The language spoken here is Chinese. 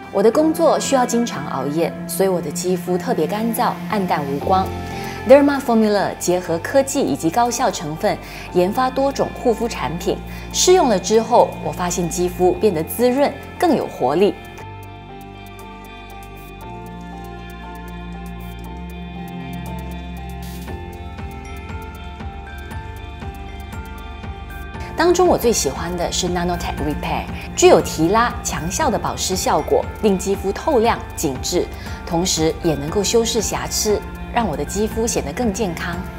我的工作需要经常熬夜，所以我的肌肤特别干燥、暗淡无光。Derma Formula 结合科技以及高效成分，研发多种护肤产品。试用了之后，我发现肌肤变得滋润，更有活力。当中我最喜欢的是 Nanotech Repair， 具有提拉强效的保湿效果，令肌肤透亮紧致，同时也能够修饰瑕疵，让我的肌肤显得更健康。